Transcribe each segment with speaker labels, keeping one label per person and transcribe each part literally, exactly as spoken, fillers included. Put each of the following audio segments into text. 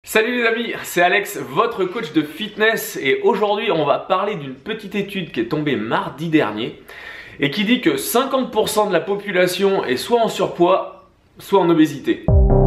Speaker 1: Salut les amis, c'est Alex, votre coach de fitness, et aujourd'hui on va parler d'une petite étude qui est tombée mardi dernier et qui dit que cinquante pour cent de la population est soit en surpoids, soit en obésité.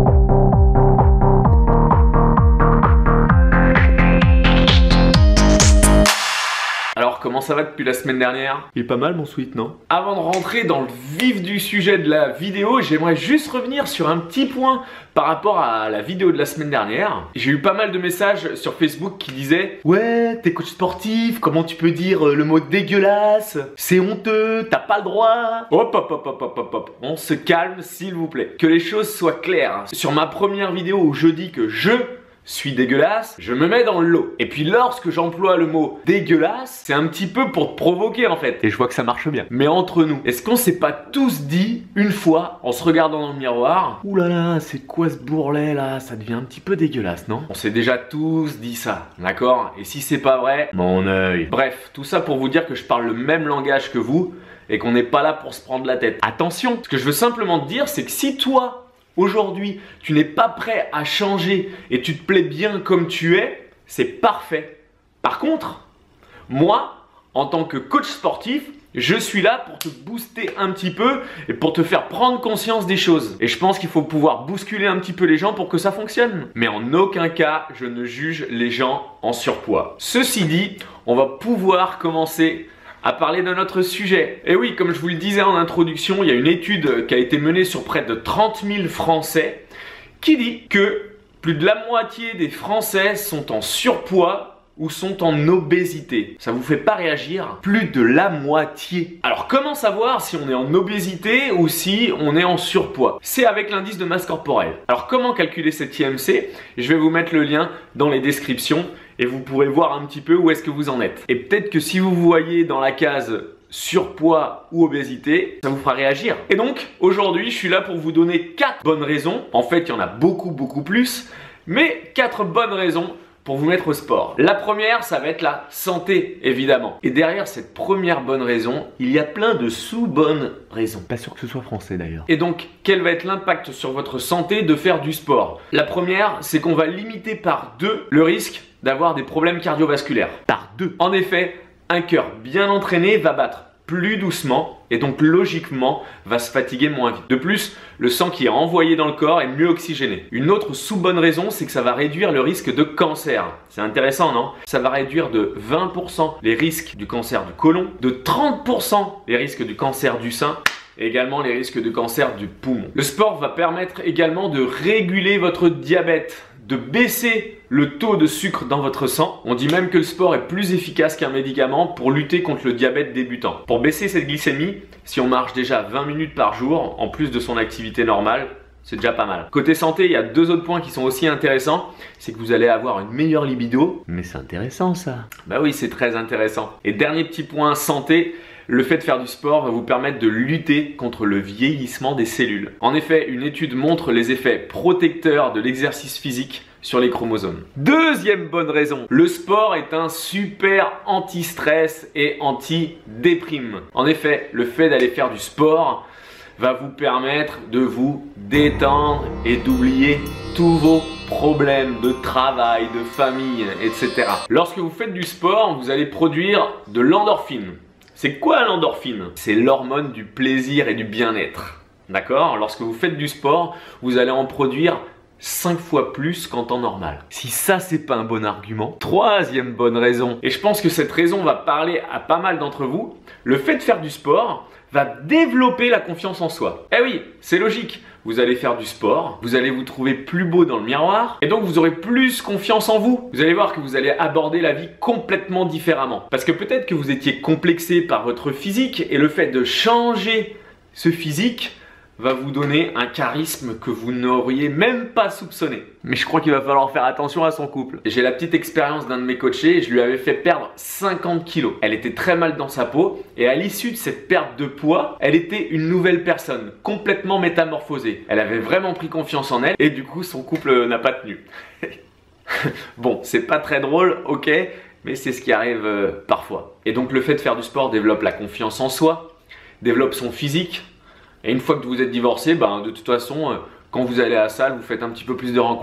Speaker 1: Alors comment ça va depuis la semaine dernière? Il est pas mal mon sweat, non? Avant de rentrer dans le vif du sujet de la vidéo, j'aimerais juste revenir sur un petit point par rapport à la vidéo de la semaine dernière. J'ai eu pas mal de messages sur Facebook qui disaient « Ouais, t'es coach sportif, comment tu peux dire le mot dégueulasse? C'est honteux, t'as pas le droit !» Hop hop hop hop hop hop hop, on se calme s'il vous plaît. Que les choses soient claires. Sur ma première vidéo où je dis que je suis dégueulasse, je me mets dans le lot. Et puis lorsque j'emploie le mot dégueulasse, c'est un petit peu pour te provoquer en fait. Et je vois que ça marche bien. Mais entre nous, est-ce qu'on s'est pas tous dit une fois en se regardant dans le miroir, ouh là là, c'est quoi ce bourrelet là? Ça devient un petit peu dégueulasse, non? On s'est déjà tous dit ça, d'accord? Et si c'est pas vrai, mon œil. Bref, tout ça pour vous dire que je parle le même langage que vous et qu'on n'est pas là pour se prendre la tête. Attention, ce que je veux simplement te dire, c'est que si toi, aujourd'hui, tu n'es pas prêt à changer et tu te plais bien comme tu es, c'est parfait. Par contre, moi, en tant que coach sportif, je suis là pour te booster un petit peu et pour te faire prendre conscience des choses. Et je pense qu'il faut pouvoir bousculer un petit peu les gens pour que ça fonctionne. Mais en aucun cas, je ne juge les gens en surpoids. Ceci dit, on va pouvoir commencer à parler de notre sujet. Et oui, comme je vous le disais en introduction, il y a une étude qui a été menée sur près de trente mille Français qui dit que plus de la moitié des Français sont en surpoids ou sont en obésité. Ça vous fait pas réagir? Plus de la moitié. Alors comment savoir si on est en obésité ou si on est en surpoids? C'est avec l'indice de masse corporelle. Alors comment calculer cet I M C? Je vais vous mettre le lien dans les descriptions et vous pourrez voir un petit peu où est-ce que vous en êtes. Et peut-être que si vous voyez dans la case surpoids ou obésité, ça vous fera réagir. Et donc aujourd'hui, je suis là pour vous donner quatre bonnes raisons. En fait, il y en a beaucoup beaucoup plus, mais quatre bonnes raisons pour vous mettre au sport. La première, ça va être la santé, évidemment. Et derrière cette première bonne raison, il y a plein de sous-bonnes raisons. Pas sûr que ce soit français d'ailleurs. Et donc, quel va être l'impact sur votre santé de faire du sport? La première, c'est qu'on va limiter par deux le risque d'avoir des problèmes cardiovasculaires. Par deux. En effet, un cœur bien entraîné va battre plus doucement et donc logiquement va se fatiguer moins vite. De plus, le sang qui est envoyé dans le corps est mieux oxygéné. Une autre sous-bonne raison, c'est que ça va réduire le risque de cancer. C'est intéressant, non? Ça va réduire de vingt pour cent les risques du cancer du côlon, de trente pour cent les risques du cancer du sein et également les risques de cancer du poumon. Le sport va permettre également de réguler votre diabète, de baisser le taux de sucre dans votre sang. On dit même que le sport est plus efficace qu'un médicament pour lutter contre le diabète débutant. Pour baisser cette glycémie, si on marche déjà vingt minutes par jour, en plus de son activité normale, c'est déjà pas mal. Côté santé, il y a deux autres points qui sont aussi intéressants. C'est que vous allez avoir une meilleure libido. Mais c'est intéressant ça. Bah oui, c'est très intéressant. Et dernier petit point santé, le fait de faire du sport va vous permettre de lutter contre le vieillissement des cellules. En effet, une étude montre les effets protecteurs de l'exercice physique sur les chromosomes. Deuxième bonne raison, le sport est un super anti-stress et anti-déprime. En effet, le fait d'aller faire du sport va vous permettre de vous détendre et d'oublier tous vos problèmes de travail, de famille, et cetera. Lorsque vous faites du sport, vous allez produire de l'endorphine. C'est quoi l'endorphine? C'est l'hormone du plaisir et du bien-être. D'accord? Lorsque vous faites du sport, vous allez en produire cinq fois plus qu'en temps normal. Si ça, c'est pas un bon argument. Troisième bonne raison, et je pense que cette raison va parler à pas mal d'entre vous, le fait de faire du sport va développer la confiance en soi. Eh oui, c'est logique. Vous allez faire du sport, vous allez vous trouver plus beau dans le miroir et donc vous aurez plus confiance en vous. Vous allez voir que vous allez aborder la vie complètement différemment. Parce que peut-être que vous étiez complexé par votre physique et le fait de changer ce physique va vous donner un charisme que vous n'auriez même pas soupçonné. Mais je crois qu'il va falloir faire attention à son couple. J'ai la petite expérience d'un de mes coachés et je lui avais fait perdre cinquante kilos. Elle était très mal dans sa peau et à l'issue de cette perte de poids, elle était une nouvelle personne, complètement métamorphosée. Elle avait vraiment pris confiance en elle et du coup son couple n'a pas tenu. Bon, c'est pas très drôle, ok, mais c'est ce qui arrive euh, parfois. Et donc le fait de faire du sport développe la confiance en soi, développe son physique. Et une fois que vous êtes divorcé, ben, de toute façon, quand vous allez à la salle, vous faites un petit peu plus de rencontres.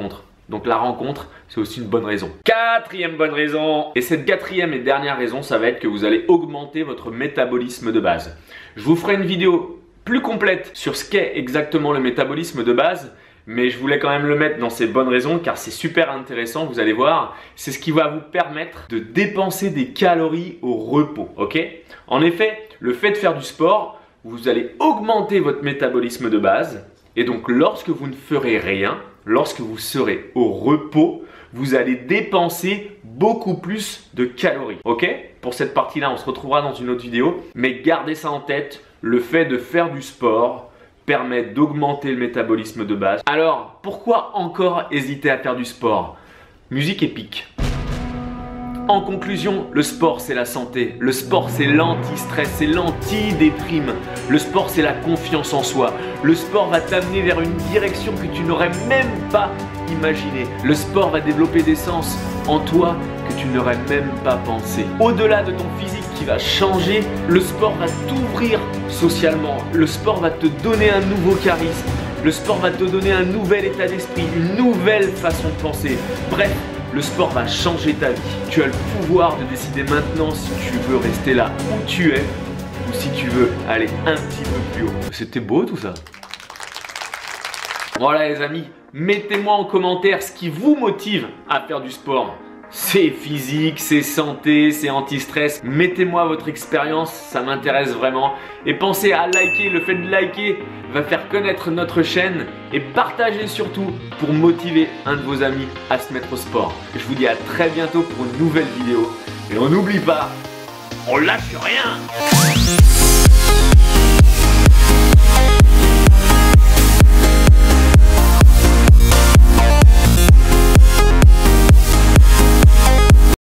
Speaker 1: Donc la rencontre, c'est aussi une bonne raison. Quatrième bonne raison. Et cette quatrième et dernière raison, ça va être que vous allez augmenter votre métabolisme de base. Je vous ferai une vidéo plus complète sur ce qu'est exactement le métabolisme de base. Mais je voulais quand même le mettre dans ces bonnes raisons car c'est super intéressant, vous allez voir. C'est ce qui va vous permettre de dépenser des calories au repos, ok? En effet, le fait de faire du sport, vous allez augmenter votre métabolisme de base. Et donc lorsque vous ne ferez rien, lorsque vous serez au repos, vous allez dépenser beaucoup plus de calories, ok? Pour cette partie-là, on se retrouvera dans une autre vidéo. Mais gardez ça en tête, le fait de faire du sport permet d'augmenter le métabolisme de base. Alors, pourquoi encore hésiter à faire du sport? Musique épique. En conclusion, le sport c'est la santé, le sport c'est l'anti-stress, c'est l'anti-déprime, le sport c'est la confiance en soi, le sport va t'amener vers une direction que tu n'aurais même pas imaginée, le sport va développer des sens en toi que tu n'aurais même pas pensé. Au-delà de ton physique qui va changer, le sport va t'ouvrir socialement, le sport va te donner un nouveau charisme, le sport va te donner un nouvel état d'esprit, une nouvelle façon de penser. Bref, le sport va changer ta vie. Tu as le pouvoir de décider maintenant si tu veux rester là où tu es ou si tu veux aller un petit peu plus haut. C'était beau tout ça. Voilà les amis, mettez-moi en commentaire ce qui vous motive à faire du sport. C'est physique, c'est santé, c'est anti-stress. Mettez-moi votre expérience, ça m'intéresse vraiment. Et pensez à liker, le fait de liker va faire connaître notre chaîne. Et partagez surtout pour motiver un de vos amis à se mettre au sport. Je vous dis à très bientôt pour une nouvelle vidéo. Et on n'oublie pas, on lâche rien!